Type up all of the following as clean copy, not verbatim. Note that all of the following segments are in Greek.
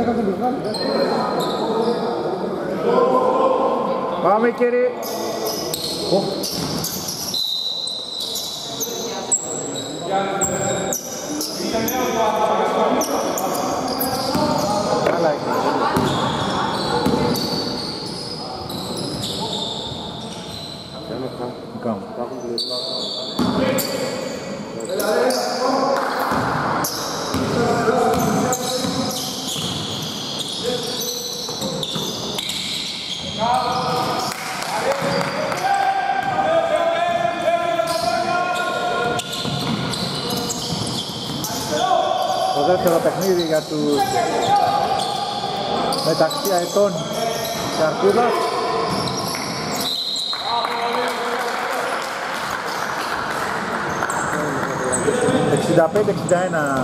Πάμε κύριε. Καλά έχει. Το δεύτερο παιχνίδι για τους μεταξύ Αετών και Αρκούδας. «65-61».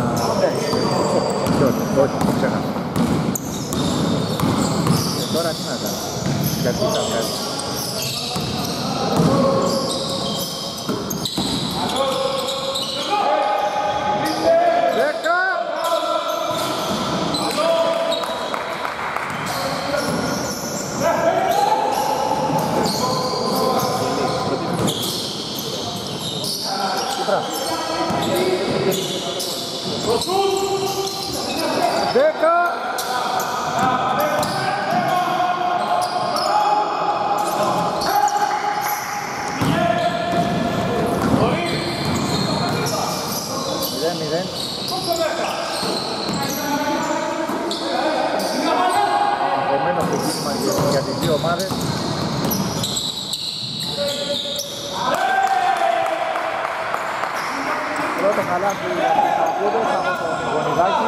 Όχι, το ξέχασα. Και τώρα τι να κάνω, γιατί θα βγάλει. Για τις δύο ομάδες. Πρώτο χαλάθι για τους Αρκούδες από τον Γονιδάκη.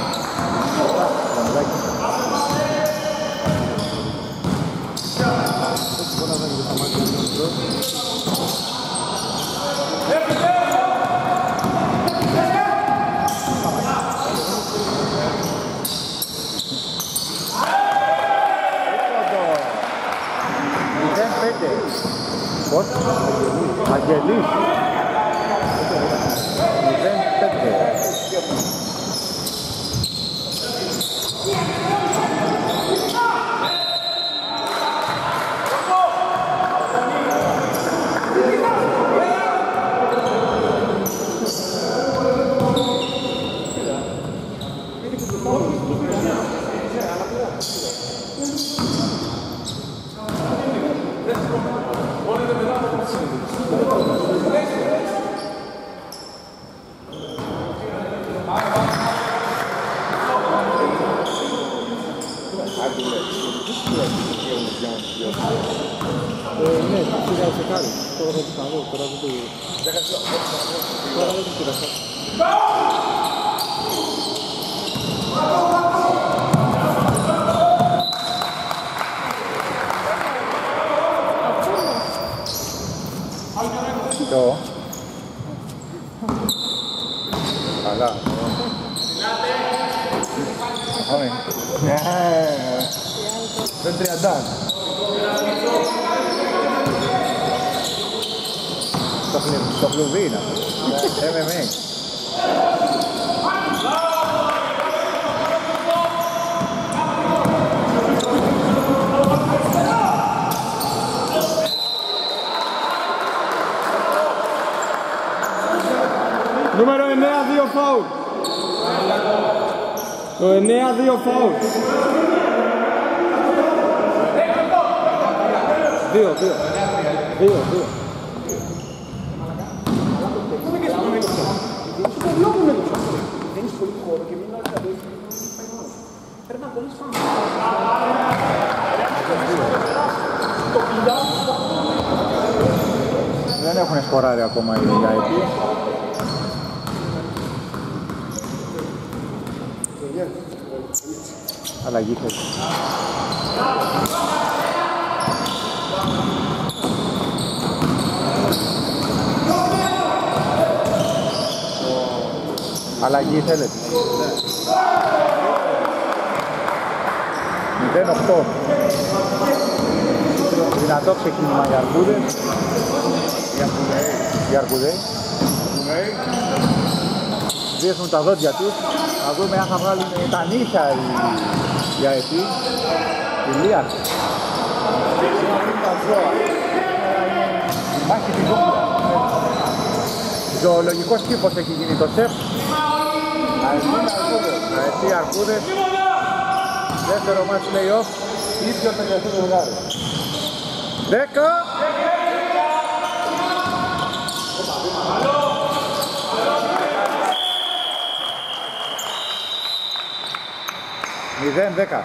Πώς? Αγγελής. 0-5. Ναι, σιγά σε κάνει. Τώρα θα το κάνω, τώρα δεν το... Τώρα δεν το κυρασά. Ποιο? Καλά. Πάμε. Δεν τριαντάς. Το κλουβί είναι αυτό. MMA. Νούμερο 9, 2 φάουλ. Το 9, 2 φάουλ. 2. Δεν έχουν σκοράρει ακόμα οι Αετοί. Αλλαγή θέση. Αλλαγή θέλετε. 0-8. Δυνατό ξεκίνημα για Αρκούδες. Οι Αρκούδες. Δείχνουν τα δόντια τους. Να δούμε αν θα βγάλουν τα νύχια οι αετοί. Η Λία. Η μάχη της ζούγκλας. Ζωολογικός κήπος έχει γίνει το σεφ. Αετοί Αρκούδες. Δεύτερο μάτς play-off. Ίδιος με το ζευγάρι. 10. Μηδέν, 10.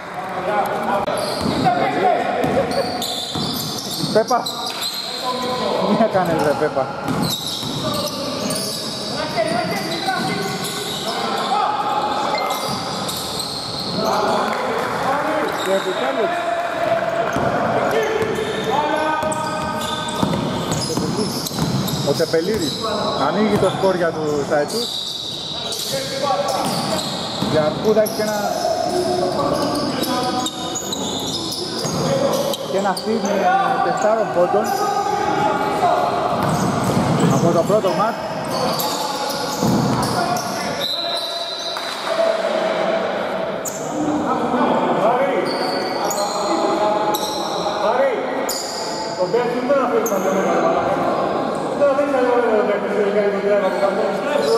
Πέπα. Τι έκανες ρε Πέπα. Και επιτέλους. Ο Τεπελίδης ανοίγει το σκορ για τους αετούς. Η Αρκούδα έχει και ένα στυλ 4 πόντων από το πρώτο μάτ. Το παίρνει δεν αφήνει να το μεγάλο. Δεν αφήνει να το παίρνει να κάνει το τρέβα που κάνει.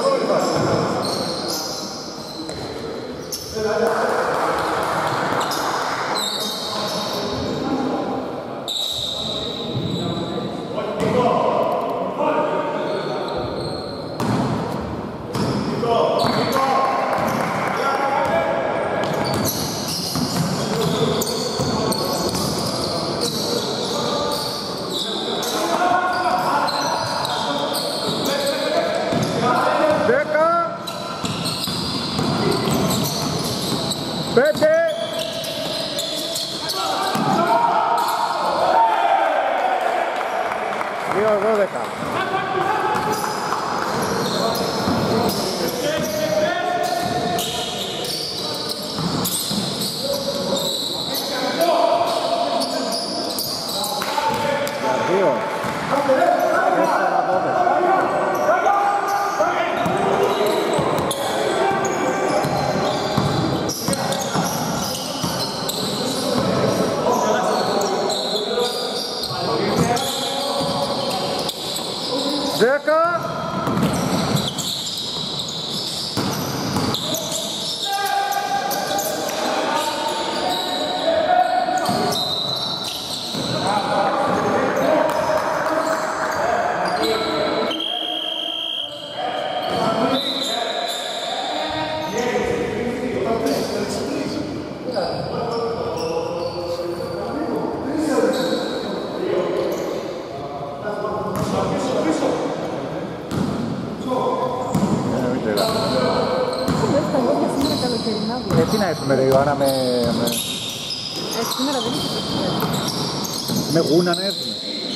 Τι να έρθουμε ρε Ιωάννα με... Σήμερα δεν είχε το με γούνα να έρθουμε.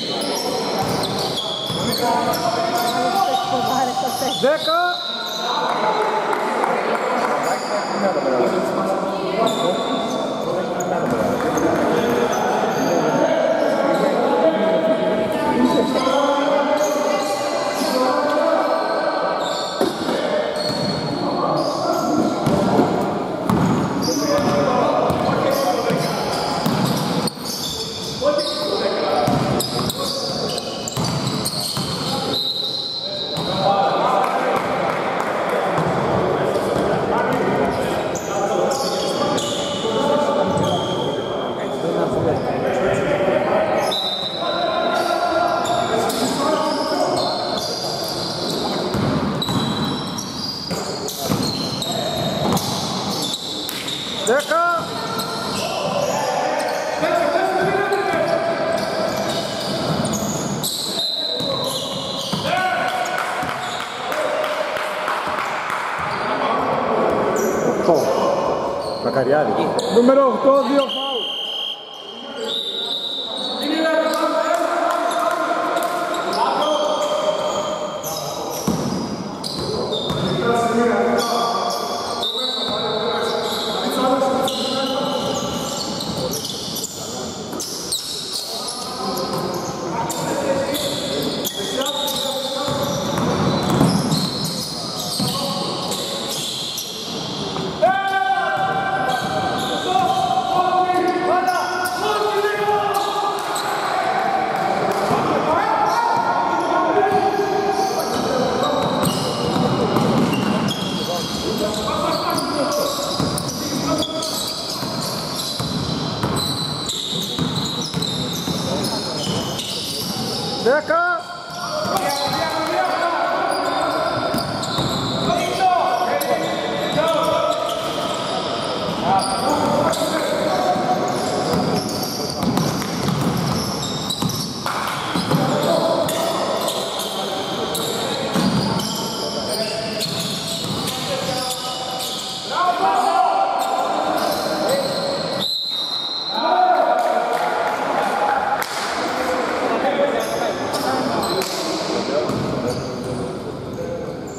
8. Μακαριάδη. Νούμερο 8, 2 φάουλ.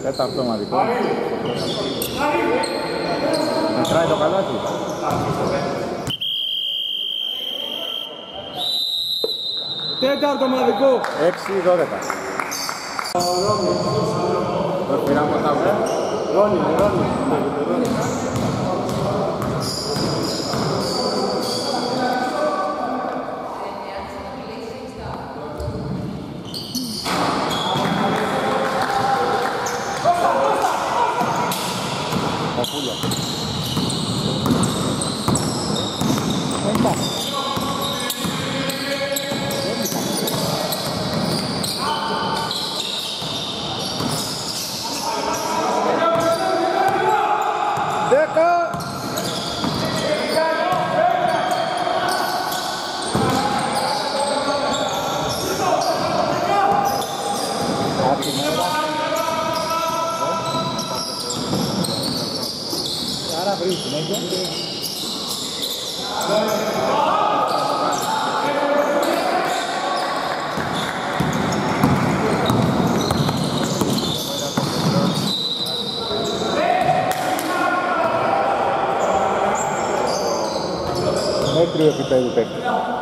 Τέταρτο ομαδικό. Μετράει το καλάθι. Τέταρτο ομαδικό. 6-12. Το πήραμε από τα βρε. Ρόνι. Άρα βρει συνέχεια. Μέτριο επίπεδου παίκτη.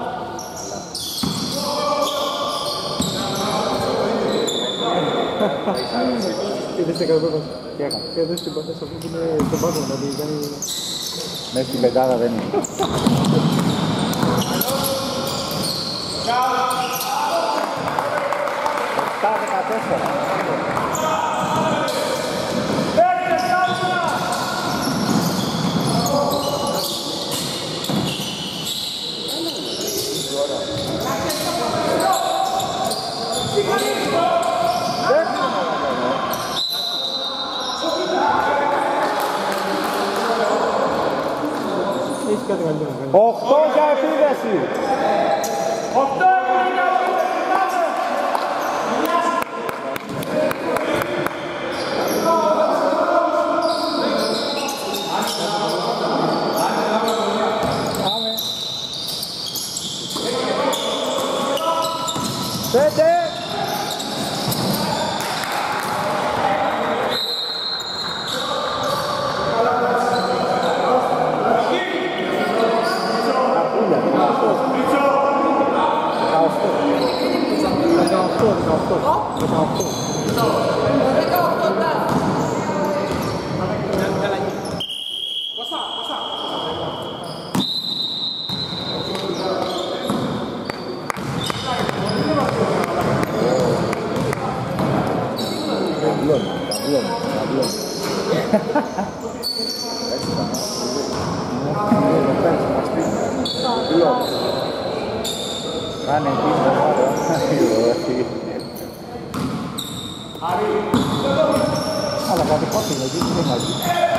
Είδες τι έκανε πρώτα. Τι έκανε. Και εδώ στην πατέσσα που είναι στον πάγκο να την κάνει. Μέσα στην πεντάδα δεν είναι. Τα 14. Έχει κάτι καλύτερο να κάνει. 8 για επίδεση. 8! Πέντε. Κάνε εκεί, αλλά κάτι πάθει, γιατί είναι μαζί.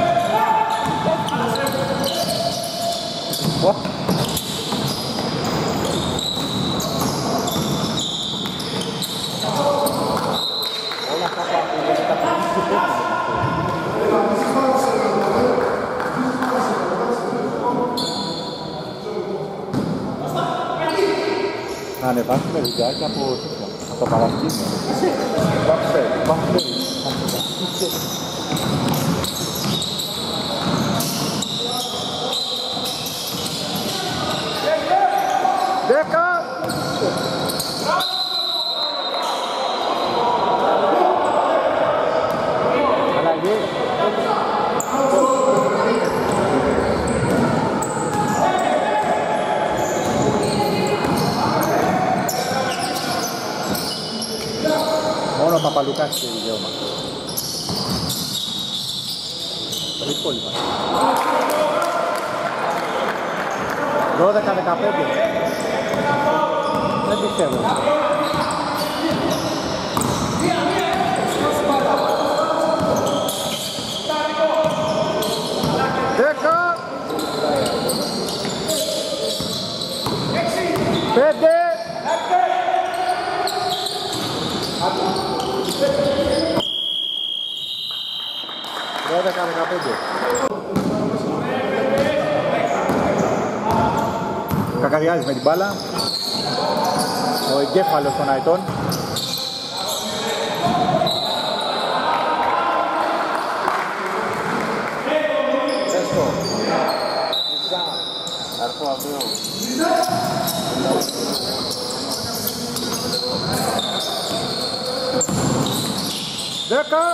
Όλα αυτά που τα να ανεβάσουμε βιντεάκια από το παρασκήνιο. Μπαχτέρι. Δέκα. Αλλαγή. Μόνο ο Παπαλουκάς και δικαίωμα. Τα υπόλοιπα. 12-15. Δεν πιστεύω. Δέκα. 5. Κακαριάζης με την μπάλα. Ο εγκέφαλος των αετών. 10.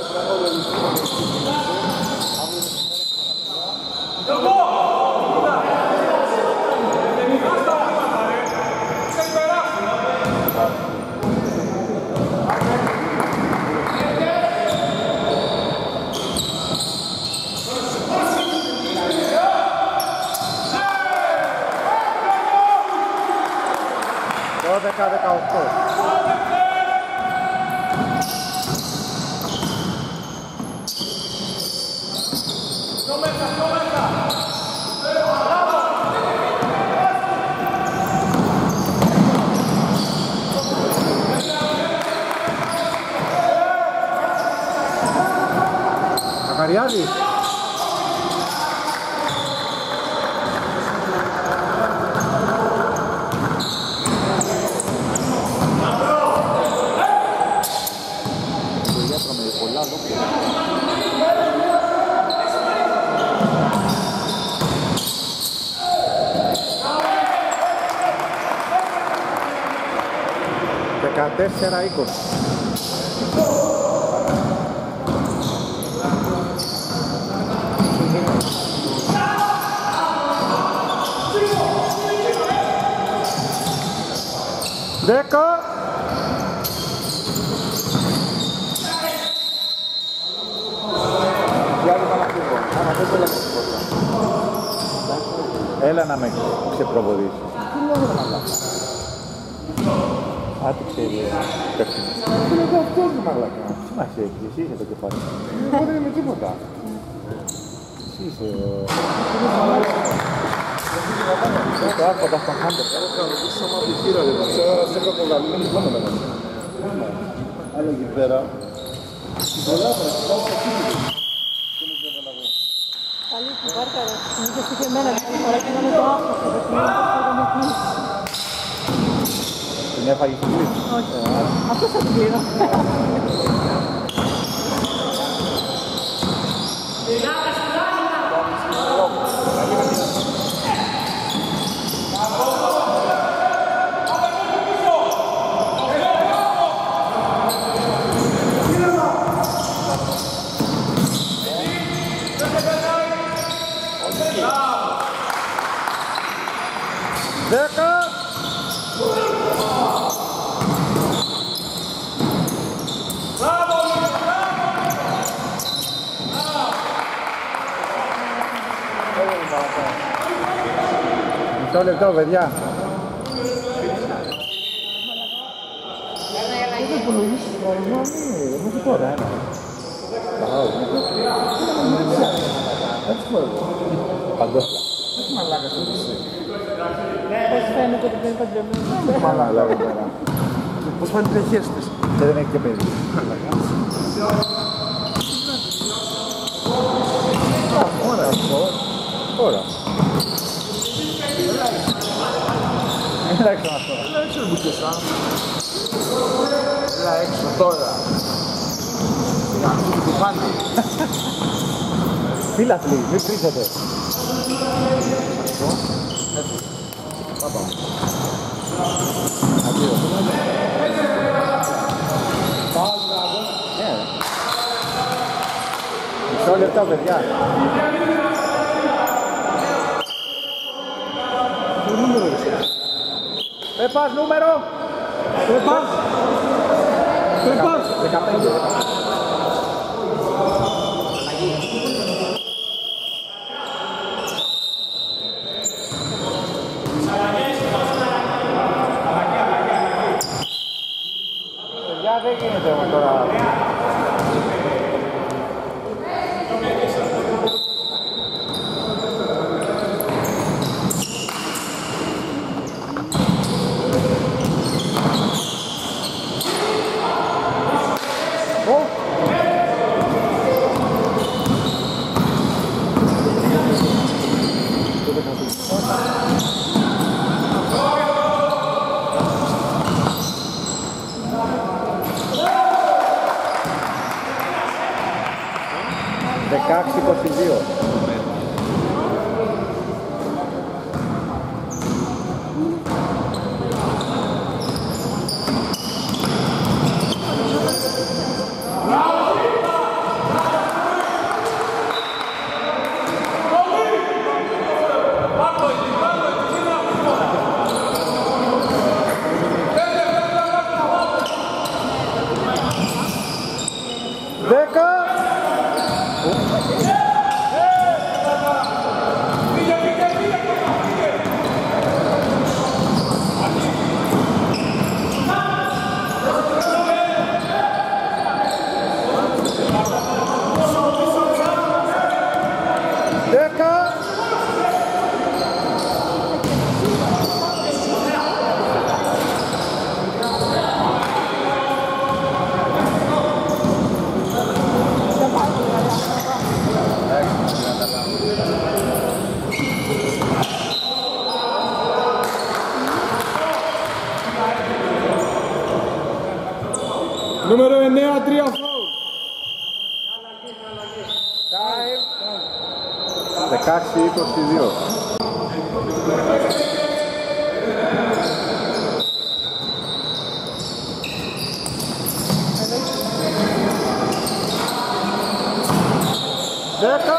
Δώδεκα 18. Μακαριάδης. Πολλά δόξα. 14-20. Δέκα. Έλα να με ξεπροβοδήσεις. Τι λέω να μαλάκα. Άτι ξέρει παιχνίδι. Τι λέω αυτός με μαλάκα. Τι μας έχεις, εσύ είσαι το κεφάλι. Εγώ δεν είμαι τίποτα. Εσύ είσαι... Το άρχοντα στον χάντερ. Σώμα τη χείρα δεν είναι. Σε έχω προγραμμένο μόνο με τον. Άλλο εκεί πέρα. Πολλά πράγματα, πάω στο κίνητο. Καλή που πάρκα ρε. Μου είχες πει και εμένα την φορά και να με το άφησα. Δεν θυμάμαι πως θα με κλείσει. Την έφαγες την κλείσει. Όχι. Αυτός θα την κλείνω. Μισό λεπτό, παιδιά. Δεν υπολογίσεις μόνο. Δεν σου τώρα, ένα. Έτσι πω εγώ. Παντόφλα. Όχι μαλάκα σου είσαι. Πώς φαίνεται ότι δεν είναι παντρεμένος. Μαλάκα εδώ πέρα. Πώς φαίνεται οι χέρες της. Και δεν έχει και παιδί. Ωραία αυτό. Ωραία. Έλα έξω αυτό. Έλα έξω ρε μπουκέστα. Έλα έξω τώρα. Για να σου κουφάνει. Φίλαθλοι, μην πρίσετε. Πάπα. Αντίο. Μισό λεπτό, παιδιά. Το νούμερο είσαι. Πέπας, νούμερο. Πέπας. Πέπας. 15. Παιδιά, δεν γίνεται τώρα. Δεκάξι 22. Μπράβο! Νούμερο 9, 3 φάουλ. 16-22. Δέκα.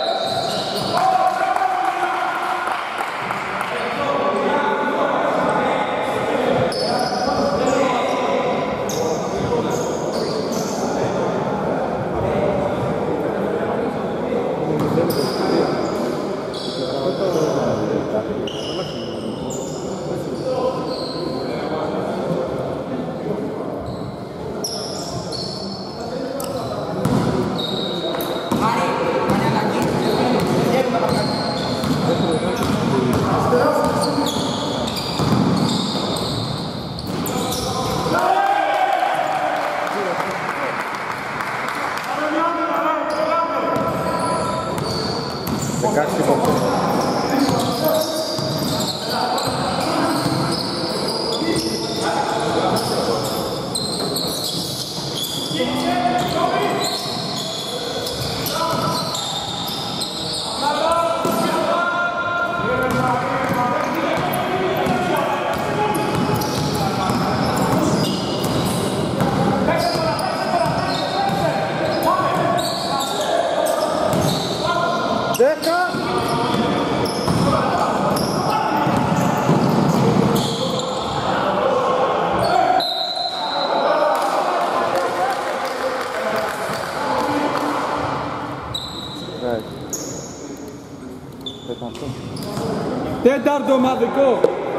Τέταρτο ομαδικό.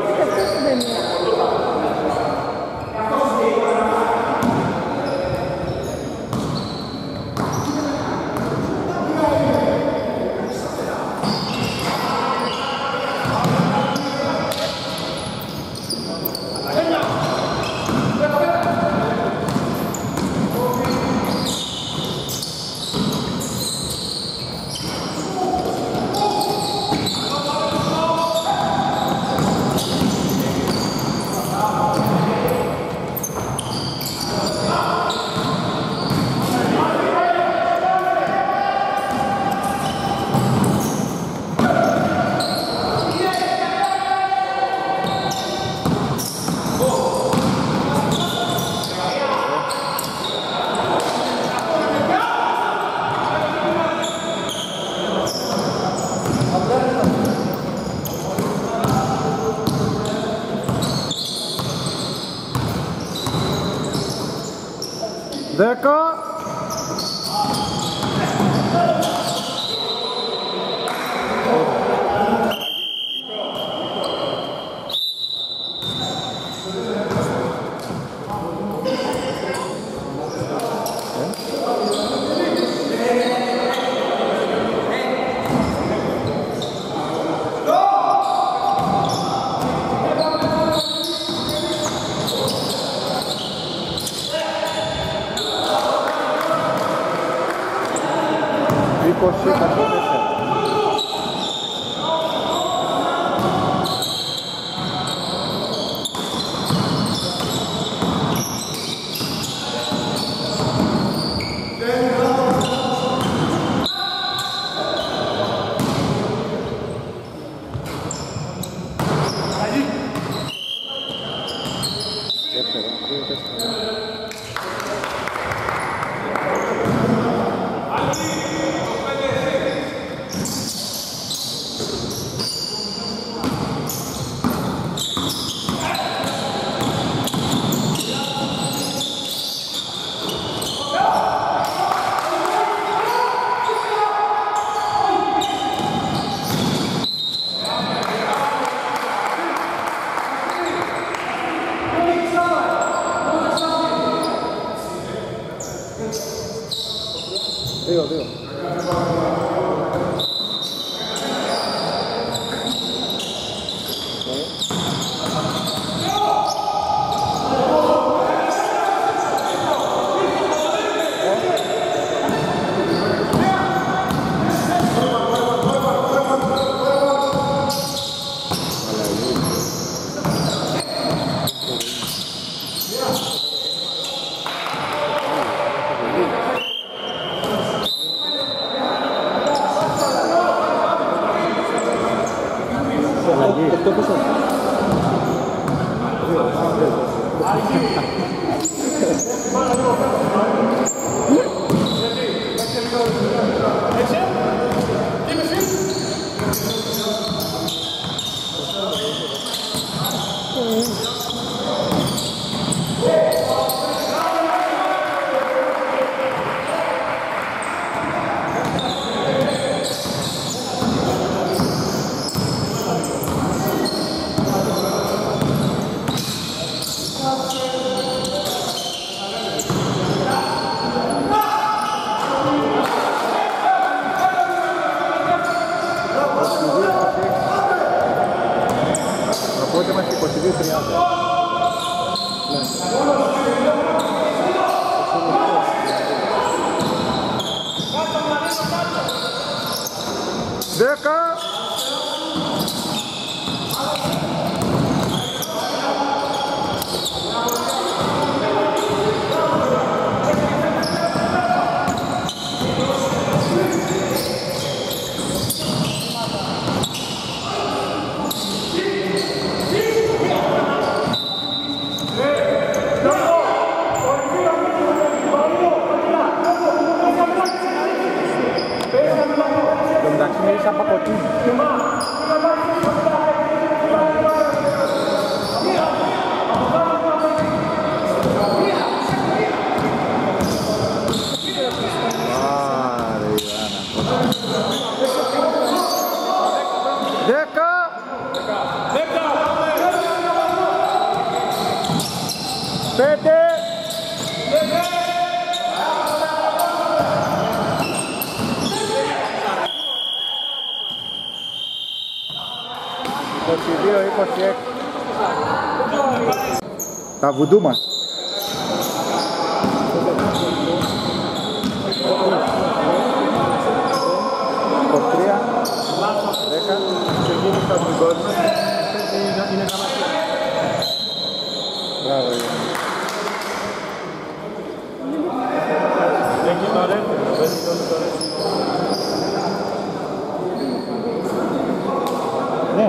Δέκα. Τα βουντού μας. Το 3, 10, ξεκίνησα από την κόρη μας. Μπράβο, ναι.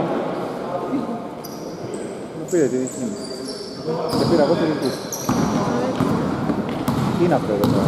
Μου πήρε τη δική μου. Δεν πήρα εγώ τη δική σου. Τι είναι αυτό εδώ τώρα.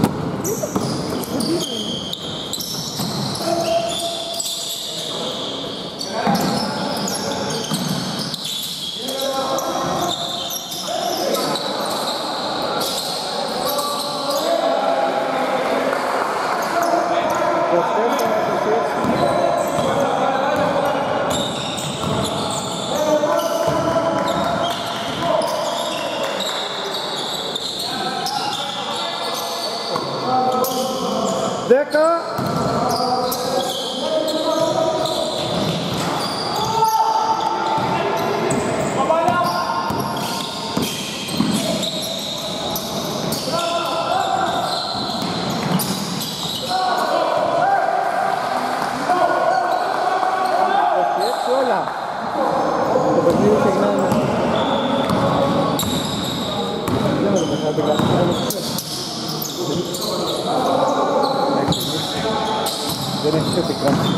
Δεν έχεις επικράτηση.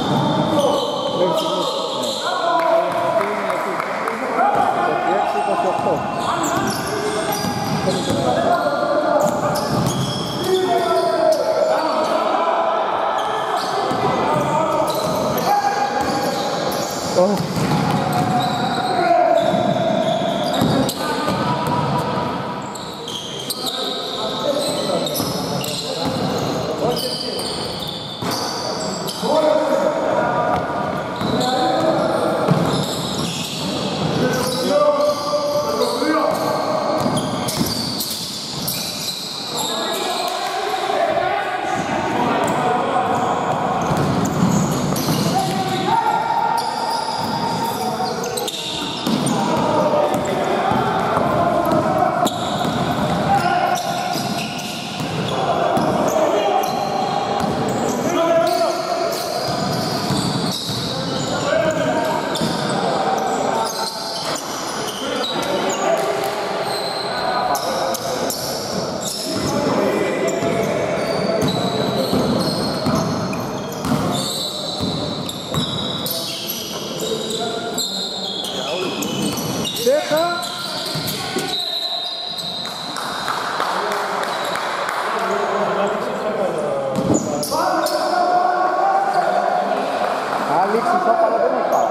ισόπαλο δεν έχει πάρα.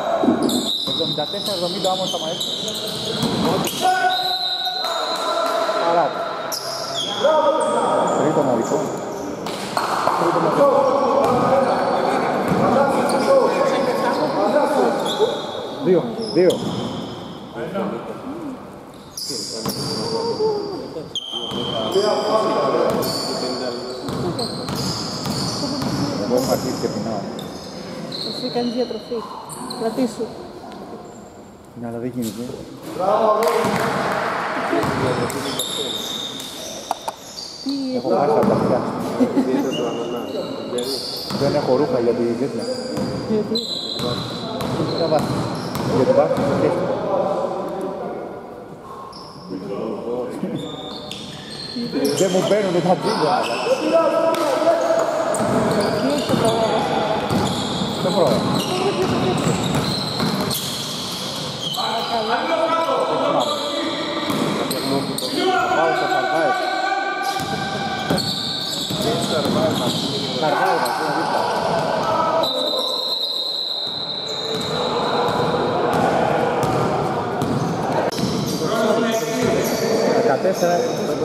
74-70 όμως θα μαέσει. Παράτα. Τρίτο μαρικό. Δύο. Εγώ έχω αρχίσει και πεινάω. Εσύ κάνεις διατροφή. Κρατήσου. Ναι, αλλά δεν γίνεται. Έχω χάσει από τα αυτιά. Δεν έχω ρούχα για τη ζήτημα. Γιατί? Για την βάση της σχέσης. Δεν μου παίρνουν τα τζίγκο. Τι έχεις το πρόγραμμα? Το πρόγραμμα. Πάω στα Καρβάες. Καρβάες, είναι δίπλα. 14.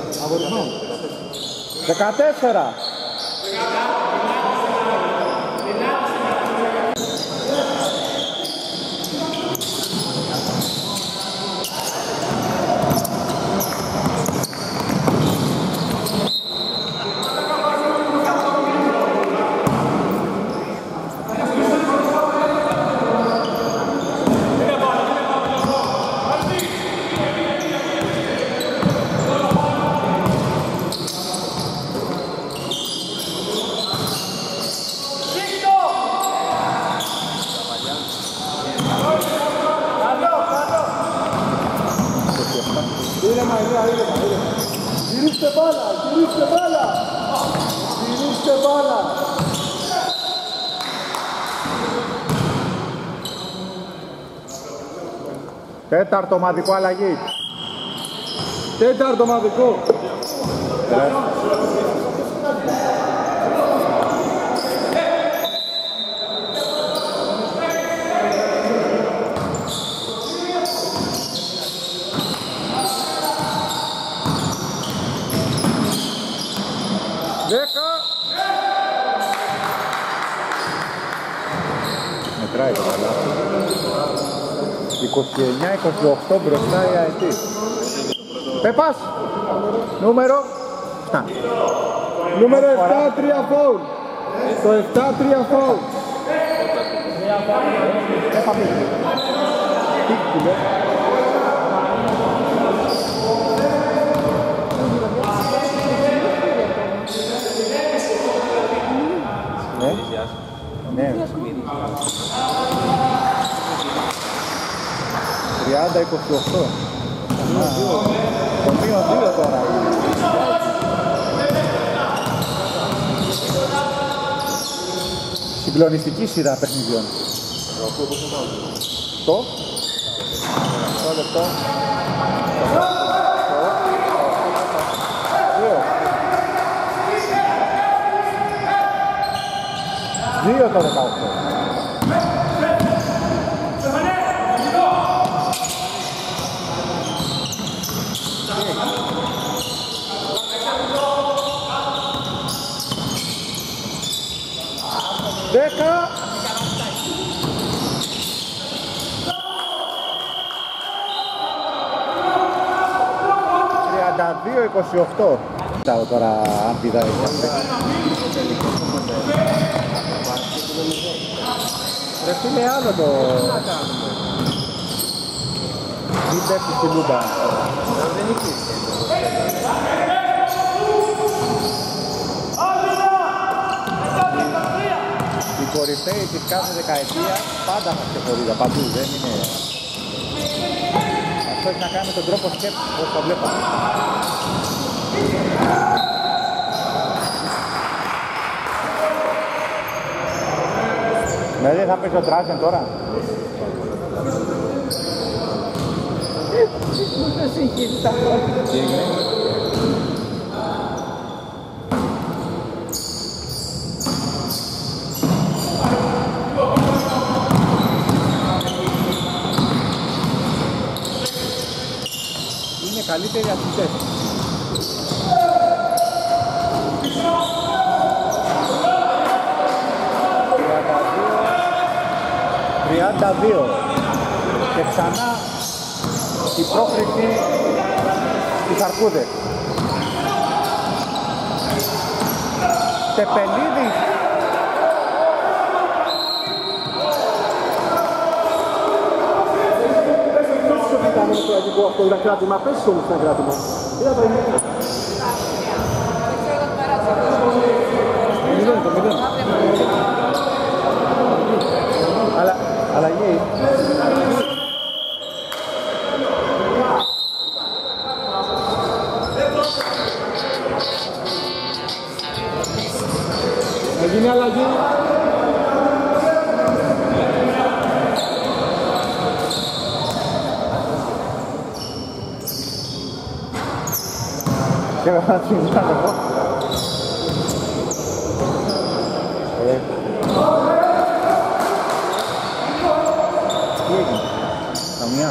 14. Γυρίστε μπάλα! Τέταρτο ομαδικό αλλαγή. Τέταρτο ομαδικό. Μετράει το καλά. 29-28 μπροστά η ΑΕΤ. Πέπας. Νούμερο 7. Νούμερο 7, 3 φάουλ. Το 7, 3 φάουλ. Ναι. 30-28. Το μείον 2 τώρα. Συγκλονιστική σειρά παιχνιδιών. Το 8 λεπτό. 2 το 18. Δέκα. $32-28. Κοιτάω τώρα αν πηδάει αυτό. Ρε φίλε άλλο το... Μην πέφτει στη λούμπα. Οι κορυφαίοι της κάθε δεκαετία πάντα θα ξεχωρίζα, παντού, δεν είναι... Αυτό έχει να κάνει με τον τρόπο σκέψης, όπως το βλέπαμε. Δηλαδή θα πέσει ο Τράζεν τώρα. Μου το συγχύσεις αυτό. Τι έγινε? καλύτεροι αθλητές. 32 και ξανά η πρόκριση της Αρκούδες. Τεπελίδης. Αυτό ήταν κράτημα, πες όμως ήταν κράτημα. Αλλαγή. Έγινε αλλαγή. Και να τσιμπάνε εγώ. Τι έγινε, καμιά.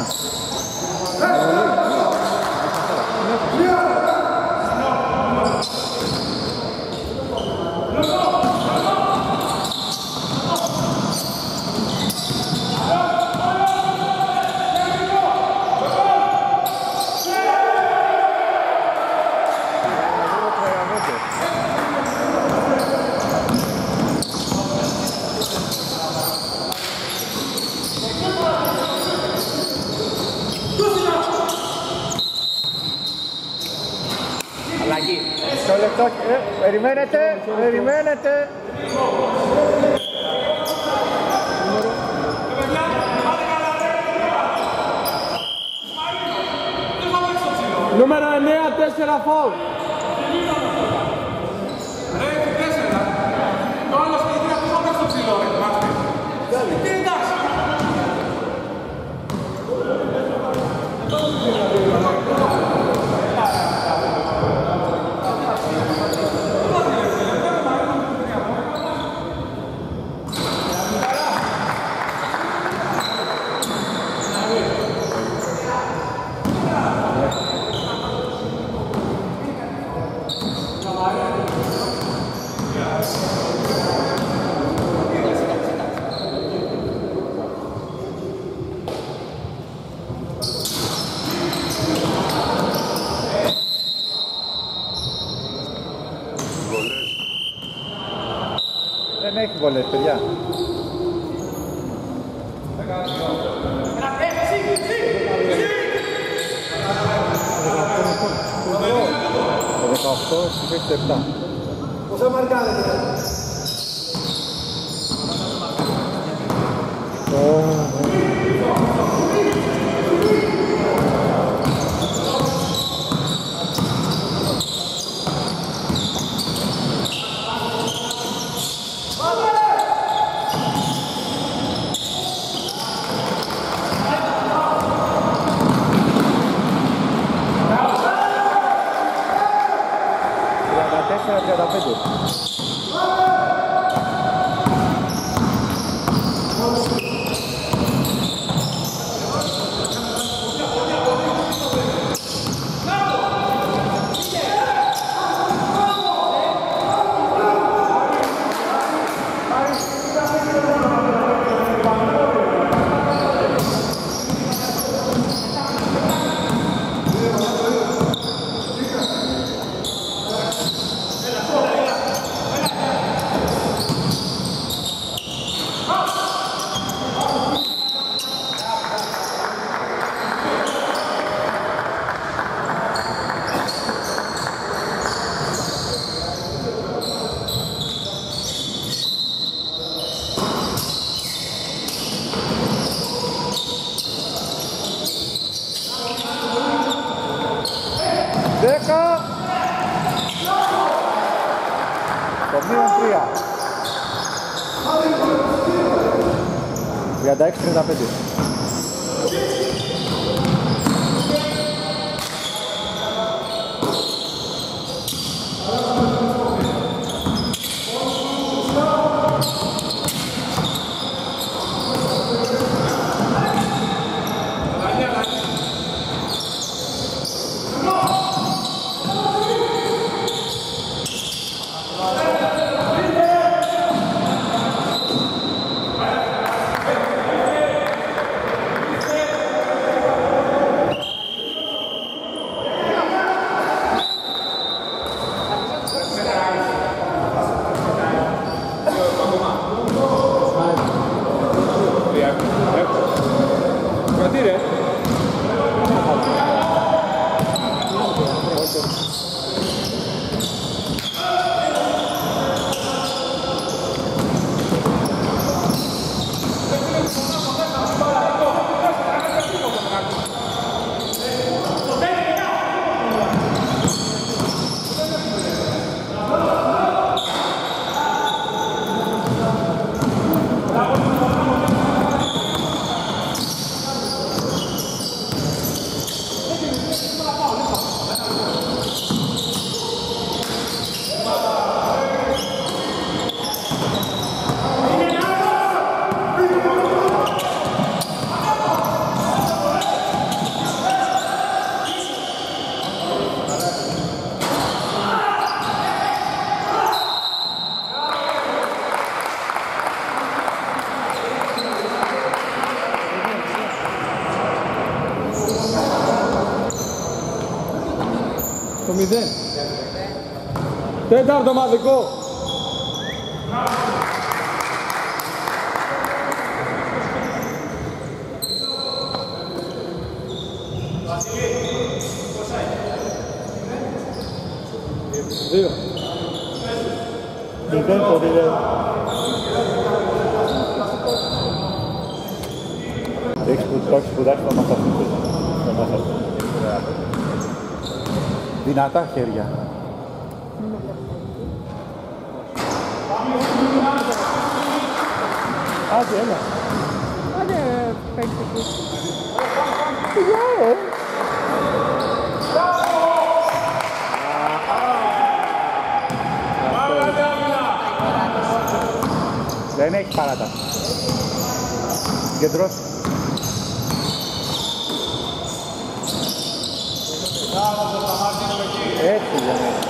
Περιμένετε. Νούμερο 9, 4 φάουλ. Δεν έχει βολές, παιδιά. Το 18 στις 67. Πόσα μαρκάρετε? Το μείον 3. 36-35. Τέταρτο μαδικό. Δύο. Μηδέν το μηδέν. Το έχεις σπουδάσει στο μαθαστικό. Δυνατά χέρια. Άντε, έλα. Άντε, παίξτε εκεί. Δεν έχει παράταση. Κεντρός. Έτσι δεν έχει.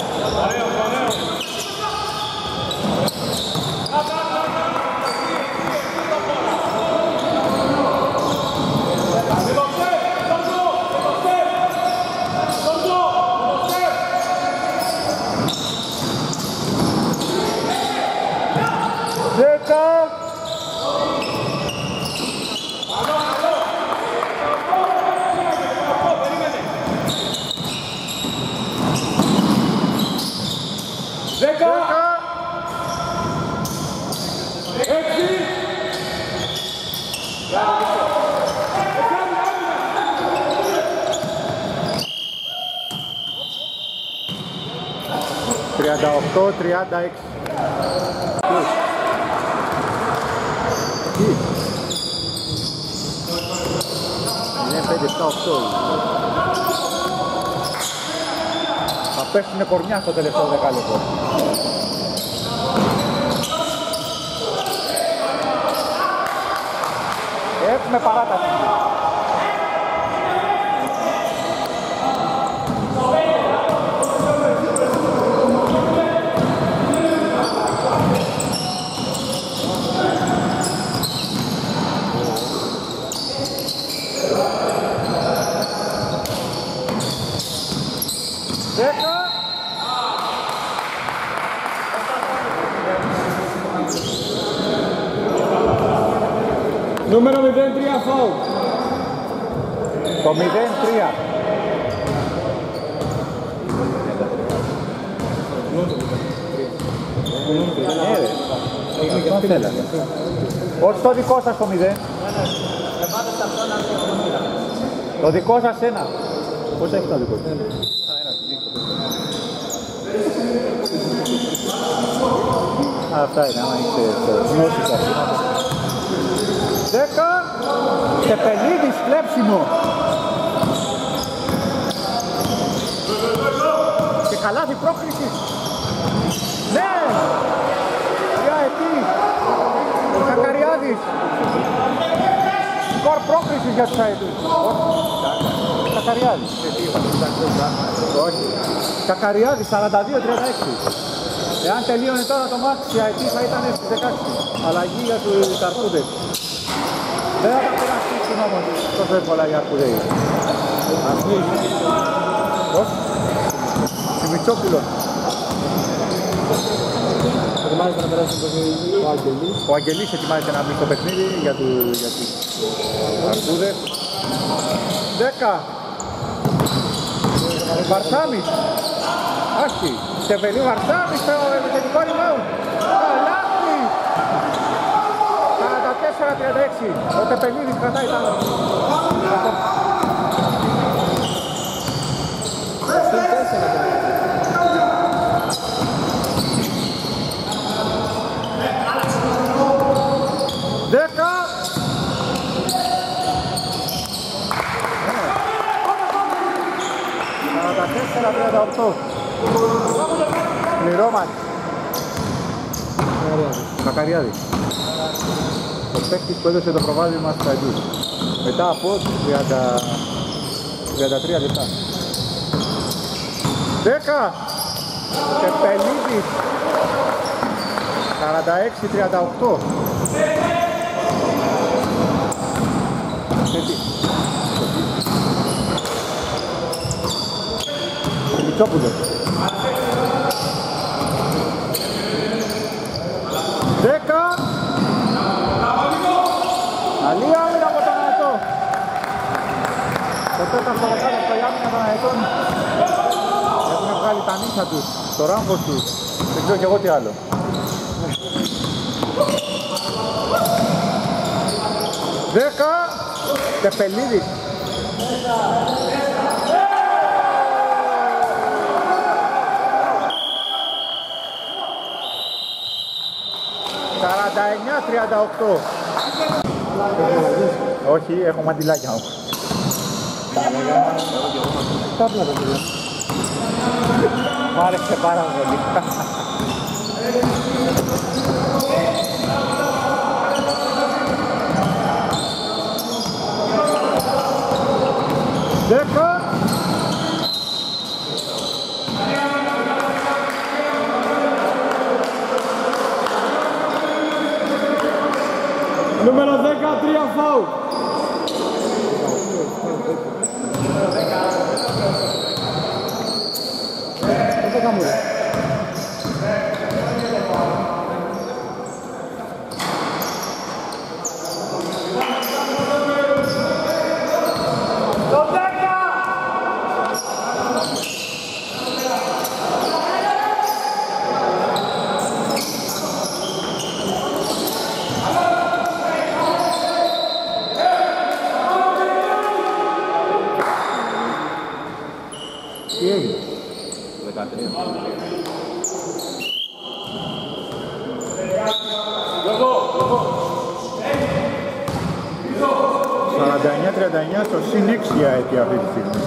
Το 36. Είναι 5-7-8. Θα πέφτουνε κορμιά στο τελευταίο δεκάλεπτο. Έχουμε παράταση. Νούμερο 03 φάουλ. Το 03. Όχι το δικό σας το 0. Το δικό σας ένα. Πώς έχει το δικό σας? Αυτά είναι, άμα είστε γνώσεις σας. 10. Στεπελίδης, κλέψιμο. Και καλάθι πρόκρισης. Ναι! Για εκεί. Ο Κακαριάδης. Σκορ πρόκρισης για τους αετούς. Κακαριάδης. Όχι. Κακαριάδης, 42-36. Εάν τελείωνε τώρα το μάτι, η αετή θα ήταν στις 16. Αλλαγή για τους Αρκούδες. Δεν θα τα περαστήσουν όμως τόσο εύκολα οι Αρκούδες. Όχι. Σιμιτσόπουλος. Ετοιμάζεται να περάσει ο Αγγελής. Ο Αγγελής ετοιμάζεται να μπει στο παιχνίδι για τους Αρκούδες. 10. Βαρσάμις. Άσχη. Στεβελή Βαρσάμις στο επιθετικό rebound. Καλάθι. 44-36. Ο Τεπελίδης κρατάει τα άλλα. Δέκα. Πληρώματι. Κακαριάδη. Ο παίκτης που έδωσε το προβάδισμα στους Αετούς. Μετά από 33 λεπτά. 10. Τεπελίδης. 46-38. Μητσόπουλος. 10. Καλή άμυνα από τον Ανατό. Το τέταρτο δεκάδο από η άμυνα των Ανατών. Έχουν βγάλει τα νύχια τους, το ράμφος τους. Δεν ξέρω κι εγώ τι άλλο. Δέκα. Τεπελίδης. Σαράντα 39-38. Όχι, έχω μαντιλάκια μου. Μ' άρεσε πάρα πολύ. Δέκα. Νούμερο 10, 3 φάουλ. Δεν το καμούρε. Τι έγινε? 49-39 στο συν 6 η αίτια αυτή τη στιγμή.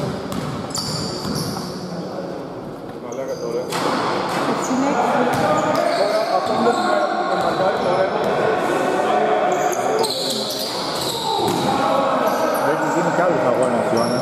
Έχει γίνει κι άλλους αγώνες, Ιωάννα.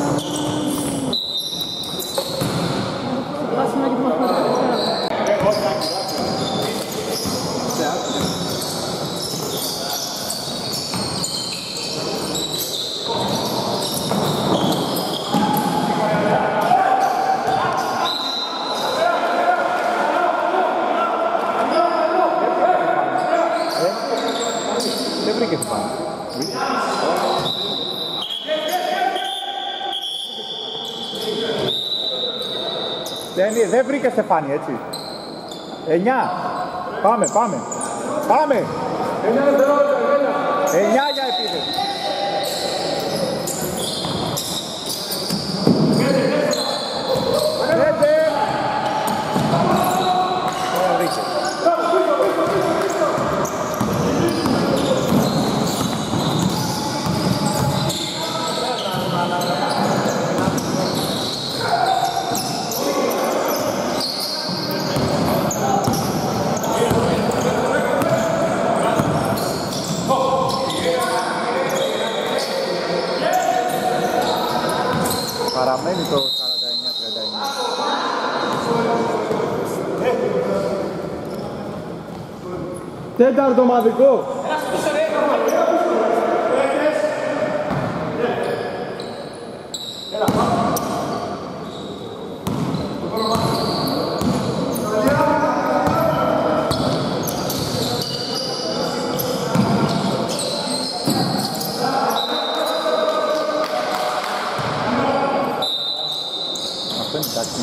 Δεν βρήκε τι πάνω. Δεν βρήκε Στεφάνη, έτσι. 9. Πάμε. 9 για επίθεση. Παραμένει το 49-39. Τέταρτο ομαδικό. Αυτό είναι εντάξει.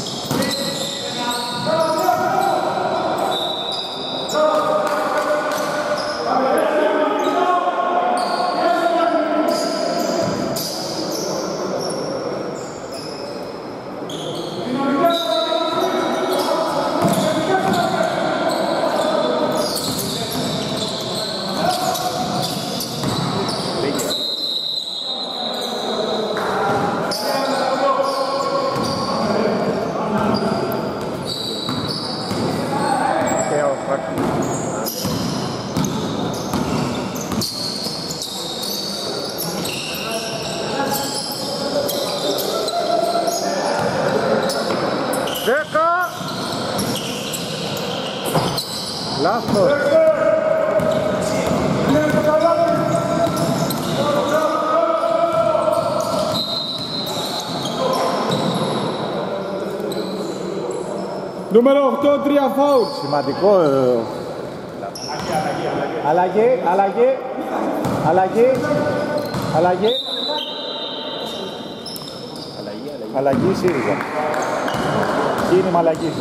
Λάθος. Νούμερο 8, 3 φάουλ. Σημαντικό. Αλλαγή, αλλαγή. Αλλαγή. Αλλαγή. Αλλαγή ΣΥΡΙΖΑ. Κίνημα αλλαγής.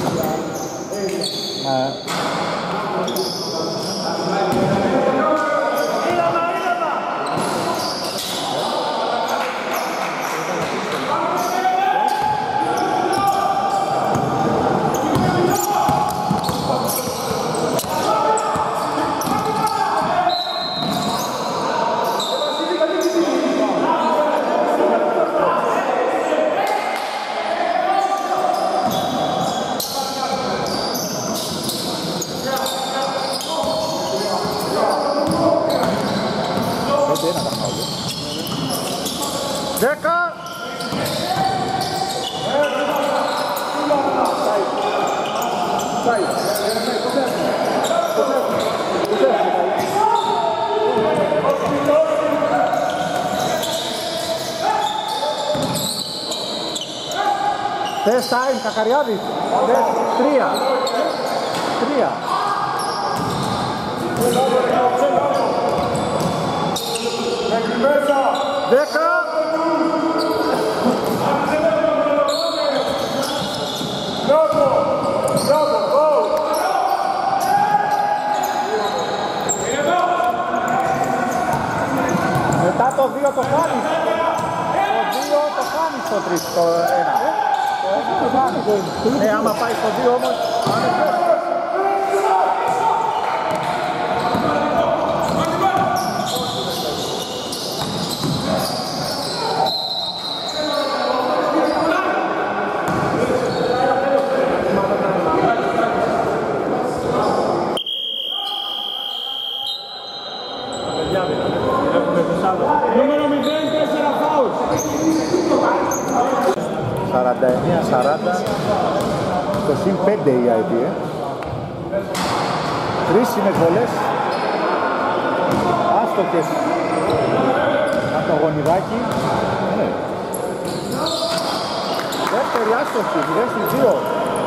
Θες time, Κακαριάδης. 3. 3. Δέκα. Μετά το 2 το χάνεις. Το 2 το χάνεις το 3, το 1. Ναι, άμα πάει στο 2 όμως. Νούμερο 0-4 φάουλ. 49-40 στο συν 5 η ΑΕΠ. Κρίσιμες βολές, άστοχες από το γονιδάκι. Ναι. Δεύτερη άστοχη, 0-2.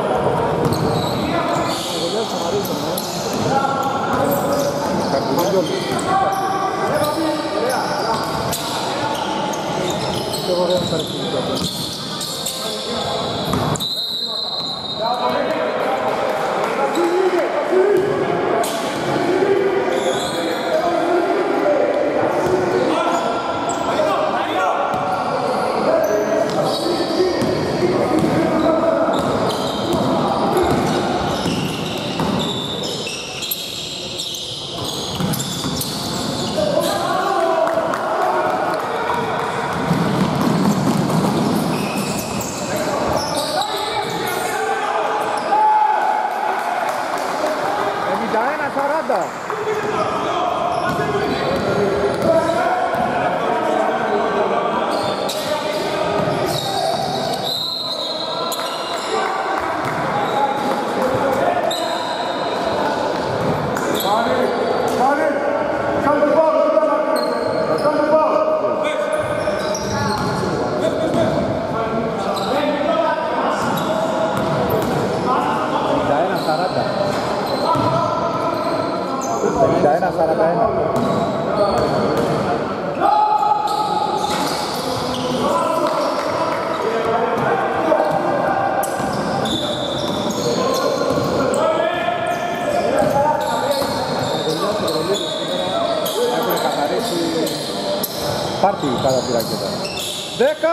Πάρτι κατά τη ρακέτα. 10.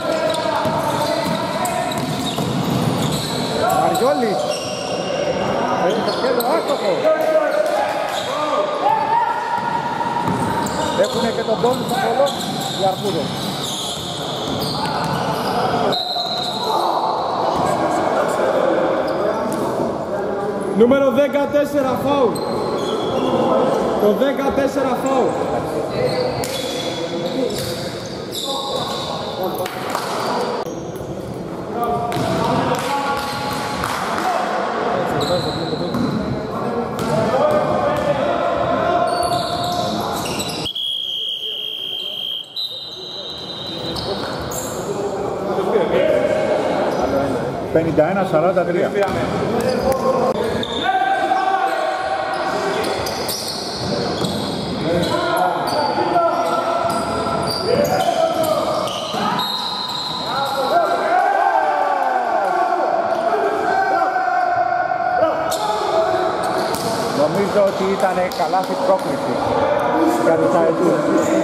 Μαριόλης. Παίρνει το κέντρο, άστοχο. Έχουνε και τον τόνι στον κολό οι αρκούδες. Νούμερο 14 φάουλ. Το 14 φάουλ. Πενήντα 41-43. γιατί ήταν καλάθι πρόκληση για τους αετούς.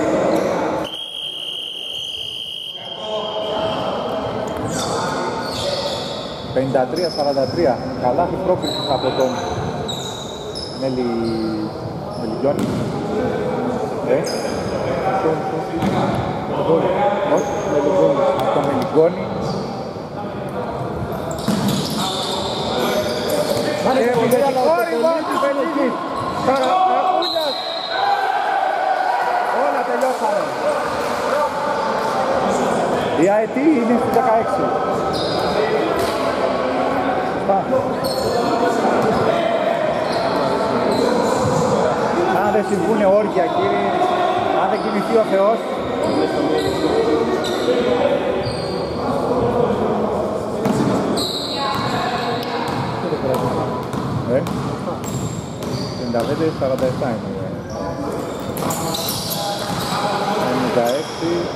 53-43, καλάθι πρόκλησης από τον Μελιγιώνη. Όχι, από τον Μελιγιώνη. Επιθετικό ριμπάουντ της Βελικής. Καρακούνιας. Όλα τελειώσανε. Η ΑΕΤ είναι στις 16. Αν δεν συμβούνε όργια, κύριε, αν δεν κινηθεί ο Θεός. Ε, 55-47 είναι. 96.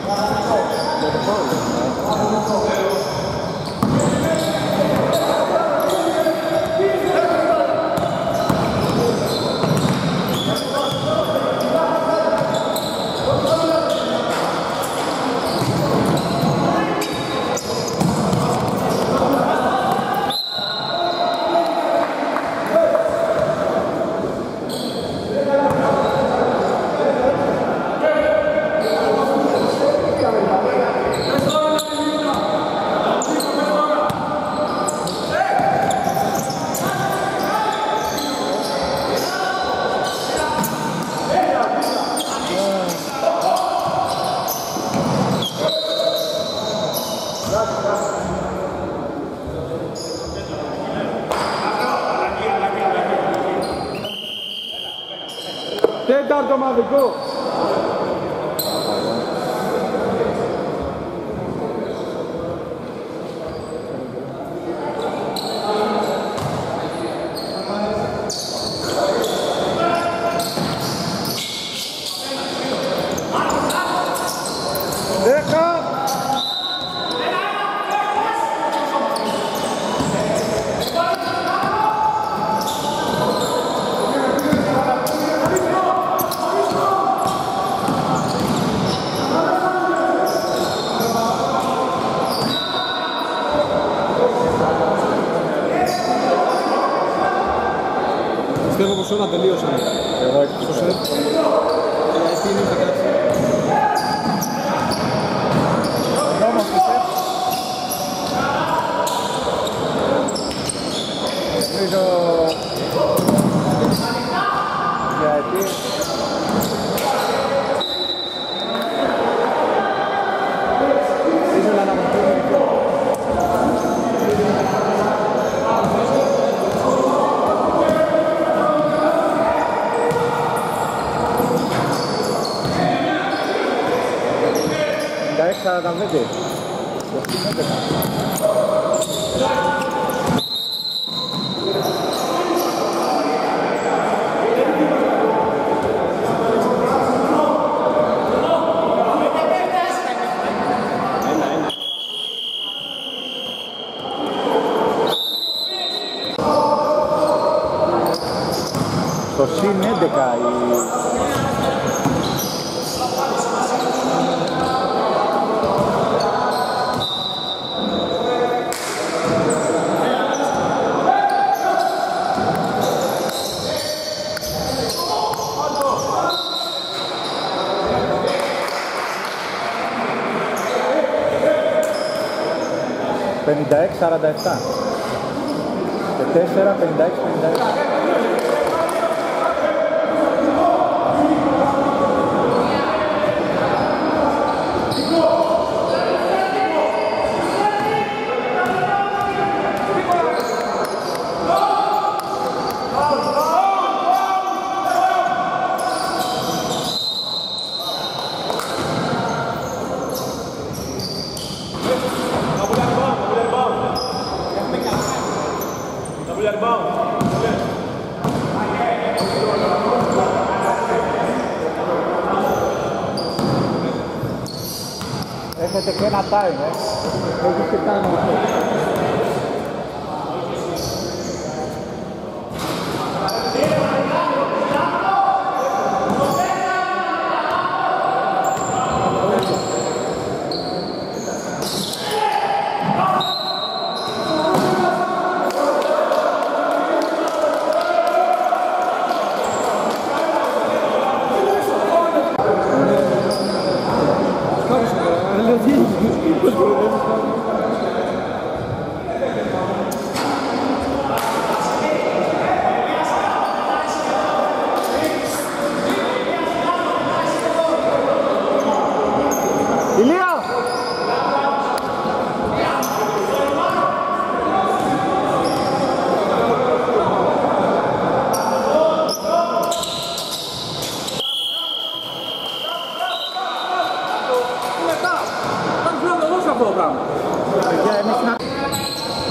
Τέταρτο μαδικό. Πιστεύω πως όλα τελείωσαν. Εγώ εκτός. Τι είναι τα κάτσε. Ο νόμος πιστεύω. Νομίζω γιατί ήθελα να μου πει πιο. Τα βέτε. Στο συν 11 56-47 και 4-56-56. Έχετε και ένα time, έχεις και time αυτό.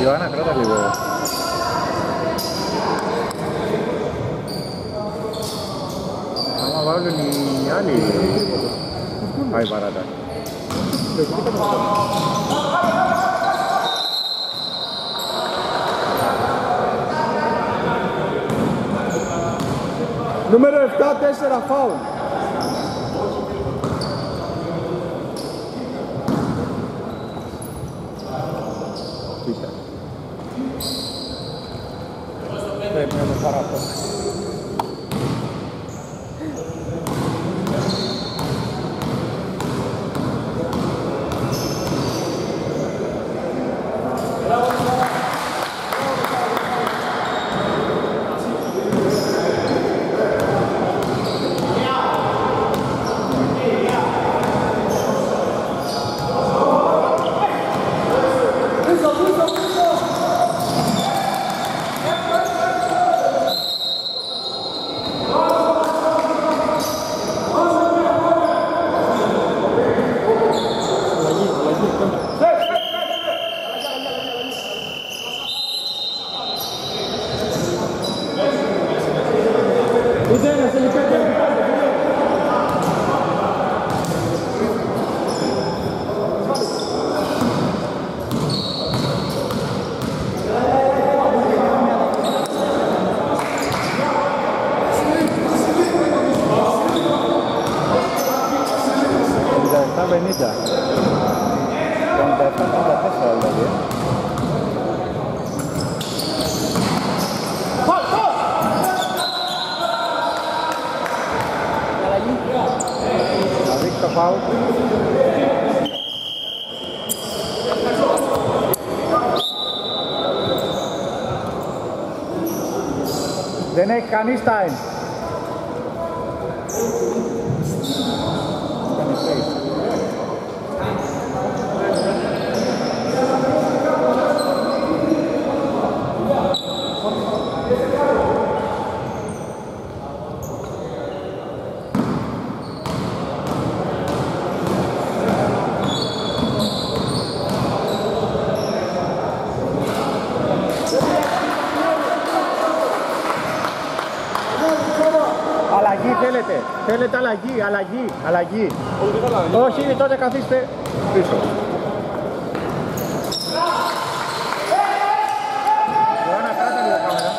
Ιωάννα, κράτα λίγο. Άμα βάλουν οι άλλοι, πάει παράτα. Νούμερο 7-4 φάουλ. Πρέπει να το παραπώ. Δεν έχει κανείς time. Θέλετε αλλαγή. Όχι, τότε καθίστε πίσω. Ιωάννα, κράτα λίγο κάμερα.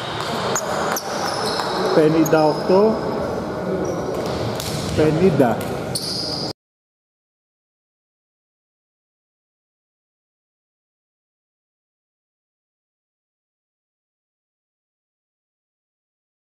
«58-50».